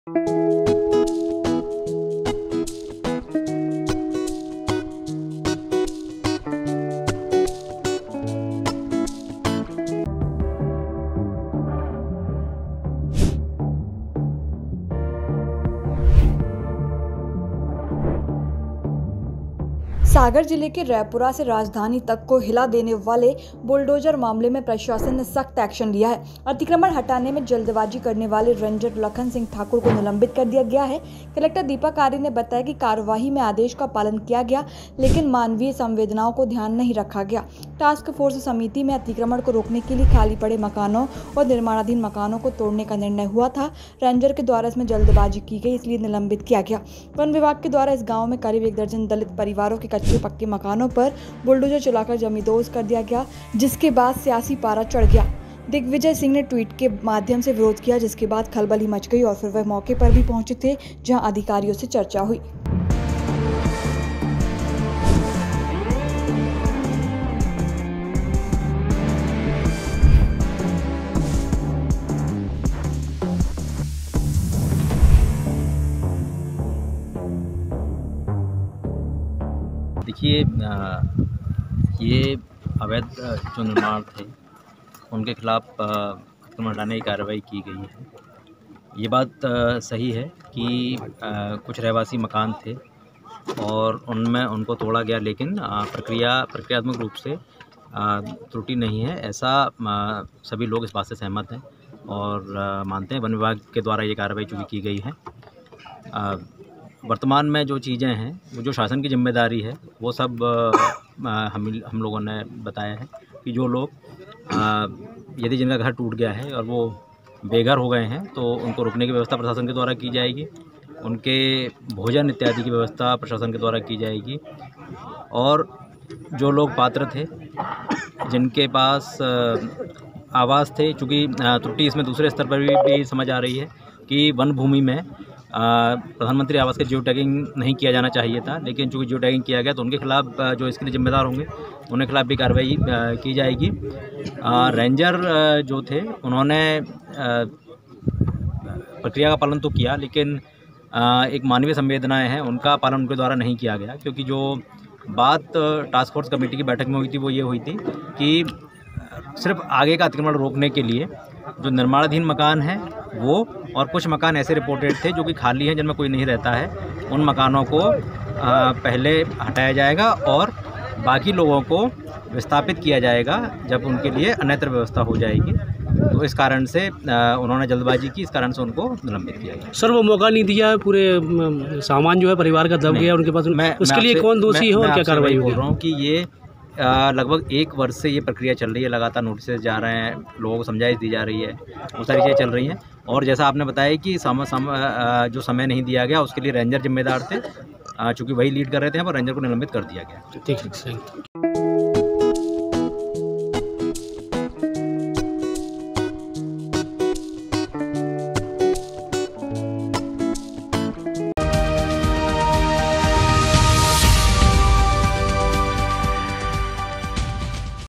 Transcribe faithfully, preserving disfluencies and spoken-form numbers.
सागर जिले के रैपुरा से राजधानी तक को हिला देने वाले बुलडोजर मामले में प्रशासन ने सख्त एक्शन लिया है। अतिक्रमण हटाने में जल्दबाजी करने वाले रेंजर लखन सिंह ठाकुर को निलंबित कर दिया गया है। कलेक्टर दीपक आर्य ने बताया कि कार्यवाही में आदेश का पालन किया गया, लेकिन मानवीय संवेदनाओं को ध्यान नहीं रखा गया। टास्क फोर्स समिति में अतिक्रमण को रोकने के लिए खाली पड़े मकानों और निर्माणाधीन मकानों को तोड़ने का निर्णय हुआ था। रेंजर के द्वारा इसमें जल्दबाजी की गई, इसलिए निलंबित किया गया। वन विभाग के द्वारा इस गाँव में करीब एक दर्जन दलित परिवारों के कच्चे पक्के मकानों पर बुलडोजर चलाकर जमींदोज कर दिया गया, जिसके बाद सियासी पारा चढ़ गया। दिग्विजय सिंह ने ट्वीट के माध्यम से विरोध किया, जिसके बाद खलबली मच गई और फिर वह मौके पर भी पहुंचे थे, जहां अधिकारियों से चर्चा हुई। देखिए, ये अवैध जो निर्माण थे उनके खिलाफ अतिक्रमण हटाने की कार्रवाई की गई है। ये बात सही है कि कुछ रहवासी मकान थे और उनमें उनको तोड़ा गया, लेकिन प्रक्रिया प्रक्रियात्मक रूप से त्रुटि नहीं है, ऐसा सभी लोग इस बात से सहमत हैं और मानते हैं। वन विभाग के द्वारा ये कार्रवाई चूँकि की गई है। वर्तमान में जो चीज़ें हैं, वो जो शासन की जिम्मेदारी है, वो सब हम हम लोगों ने बताया है कि जो लोग यदि जिनका घर टूट गया है और वो बेघर हो गए हैं, तो उनको रुकने की व्यवस्था प्रशासन के द्वारा की जाएगी। उनके भोजन इत्यादि की व्यवस्था प्रशासन के द्वारा की जाएगी। और जो लोग पात्र थे, जिनके पास आवास थे, चूँकि त्रुटि इसमें दूसरे स्तर पर भी, भी समझ आ रही है कि वन भूमि में प्रधानमंत्री आवास का जियो टैगिंग नहीं किया जाना चाहिए था, लेकिन चूँकि जियो टैगिंग किया गया तो उनके खिलाफ जो इसके लिए जिम्मेदार होंगे उनके खिलाफ भी कार्रवाई की जाएगी। रेंजर जो थे उन्होंने प्रक्रिया का पालन तो किया, लेकिन एक मानवीय संवेदनाएं हैं, उनका पालन उनके द्वारा नहीं किया गया। क्योंकि जो बात टास्क फोर्स कमेटी की बैठक में हुई थी वो ये हुई थी कि सिर्फ आगे का अतिक्रमण रोकने के लिए जो निर्माणाधीन मकान हैं वो, और कुछ मकान ऐसे रिपोर्टेड थे जो कि खाली हैं, जिनमें कोई नहीं रहता है, उन मकानों को आ, पहले हटाया जाएगा और बाकी लोगों को विस्थापित किया जाएगा जब उनके लिए अन्यत्र व्यवस्था हो जाएगी। तो इस कारण से आ, उन्होंने जल्दबाजी की, इस कारण से उनको निलंबित किया गया। सर, वो मौका नहीं दिया, पूरे सामान जो है परिवार का दब गया उनके पास, मैं उसके लिए कौन दोषी है और क्या कार्रवाई बोल रहा हूँ कि ये लगभग एक वर्ष से ये प्रक्रिया चल रही है, लगातार नोटिस जा रहे हैं, लोगों को समझाइश दी जा रही है, वो सारी चीज़ें चल रही हैं। और जैसा आपने बताया कि सम, सम, जो समय नहीं दिया गया उसके लिए रेंजर जिम्मेदार थे, चूँकि वही लीड कर रहे थे, पर रेंजर को निलंबित कर दिया गया। ठीक है।